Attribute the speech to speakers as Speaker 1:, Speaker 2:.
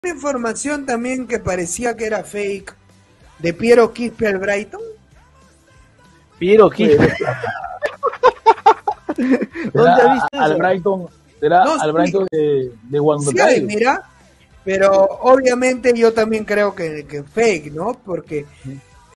Speaker 1: información también que parecía que era fake de Piero Quispe al Brighton.
Speaker 2: Piero Quispe.
Speaker 3: ¿Dónde has visto
Speaker 2: al
Speaker 3: eso?
Speaker 2: Brighton, será
Speaker 1: No,
Speaker 2: al
Speaker 1: sí.
Speaker 2: Brighton de Juan
Speaker 1: Sí,
Speaker 2: Goncalves.
Speaker 1: mira, pero obviamente yo también creo que fake, ¿no? Porque